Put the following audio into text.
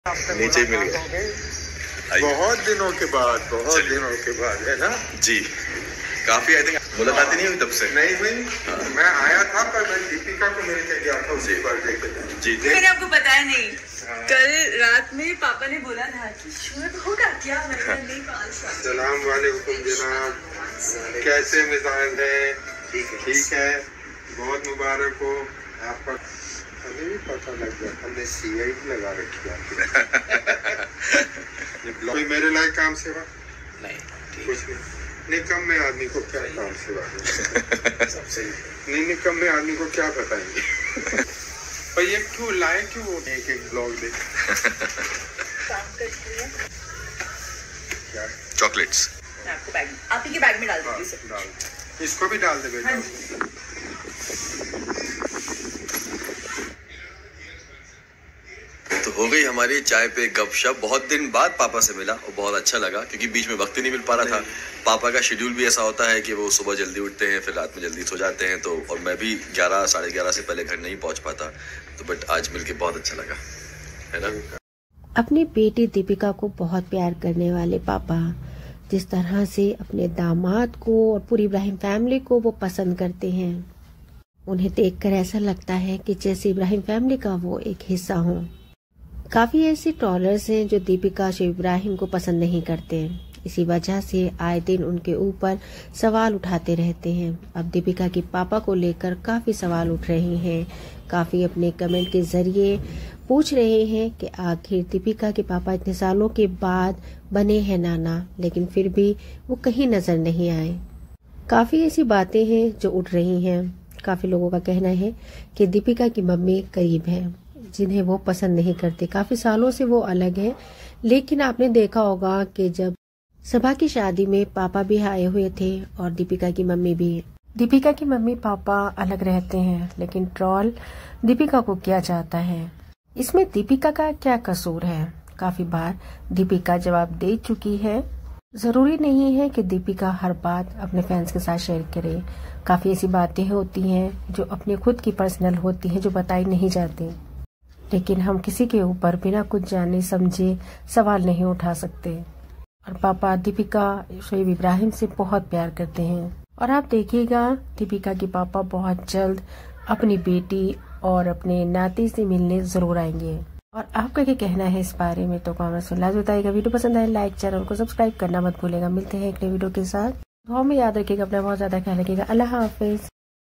नीचे मिल गया बहुत दिनों के बाद है ना जी। काफी आई थिंक मुलाकात नहीं हुई तब से। नहीं हुई। हाँ। मैं आया था पर मैं दीपिका को मिल के गया था उसी बर्थडे के दिन। जी मैंने आपको बताया नहीं। हाँ। कल रात में पापा ने बोला था कि शुरू होगा क्या। सलाम वालेकुम जनाब, कैसे मिजाज है? ठीक है बहुत मुबारक हो आपका। हमें भी पता लग गया, हमने CI लगा रखी है। कोई मेरे लायक काम सेवा नहीं, कुछ नहीं। निकम्मे आदमी को क्या काम सेवा सबसे नहीं, निकम्मे आदमी को क्या बताएंगे। और ये क्यों लाए, क्यों एक ब्लॉग दे चॉकलेट्स आपको बैग, आप ही के बैग में डाल दीजिए। इसको भी डाल दे बेटा। तो हो गई हमारी चाय पे गपशप। बहुत दिन बाद पापा से मिला और बहुत अच्छा लगा, क्योंकि बीच में वक्त ही नहीं मिल पा रहा था। पापा का शेड्यूल भी ऐसा होता है कि वो सुबह जल्दी उठते हैं, फिर रात में जल्दी सो जाते हैं, तो और मैं भी 11 साढ़े 11 से पहले घर नहीं पहुंच पाता। तो बट आज मिलके बहुत अच्छा लगा, है ना। अपनी बेटी दीपिका को बहुत प्यार करने वाले पापा जिस तरह से अपने दामाद को और पूरी इब्राहिम फैमिली को वो पसंद करते हैं, उन्हें देखकर ऐसा लगता है कि जैसे इब्राहिम फैमिली का वो एक हिस्सा हो। काफी ऐसे ट्रोलर्स हैं जो दीपिका शेख इब्राहिम को पसंद नहीं करते, इसी वजह से आए दिन उनके ऊपर सवाल उठाते रहते हैं। अब दीपिका के पापा को लेकर काफी सवाल उठ रहे हैं, काफी अपने कमेंट के जरिए पूछ रहे हैं कि आखिर दीपिका के पापा इतने सालों के बाद बने हैं नाना, लेकिन फिर भी वो कहीं नजर नहीं आए। काफी ऐसी बातें हैं जो उठ रही हैं। काफी लोगों का कहना है कि दीपिका की मम्मी करीब है, जिन्हें वो पसंद नहीं करते। काफी सालों से वो अलग है, लेकिन आपने देखा होगा कि जब सबा की शादी में पापा भी आए हुए थे और दीपिका की मम्मी भी। दीपिका की मम्मी पापा अलग रहते हैं, लेकिन ट्रोल दीपिका को क्या चाहता है, इसमें दीपिका का क्या कसूर है? काफी बार दीपिका जवाब दे चुकी है। जरूरी नहीं है कि दीपिका हर बात अपने फैंस के साथ शेयर करे। काफी ऐसी बातें होती हैं जो अपने खुद की पर्सनल होती हैं, जो बताई नहीं जाती, लेकिन हम किसी के ऊपर बिना कुछ जाने समझे सवाल नहीं उठा सकते। और पापा दीपिका शोएब इब्राहिम से बहुत प्यार करते हैं, और आप देखिएगा दीपिका के पापा बहुत जल्द अपनी बेटी और अपने नाती से मिलने जरूर आएंगे। और आपका क्या कहना है इस बारे में, तो कमेंट्स में लाजमी बताइएगा। वीडियो पसंद आए लाइक, चैनल को सब्सक्राइब करना मत भूलेगा। मिलते हैं एक नई वीडियो के साथ। दुआ में याद रखिएगा, अपना बहुत ज्यादा ख्याल रखिएगा। अल्लाह हाफिज।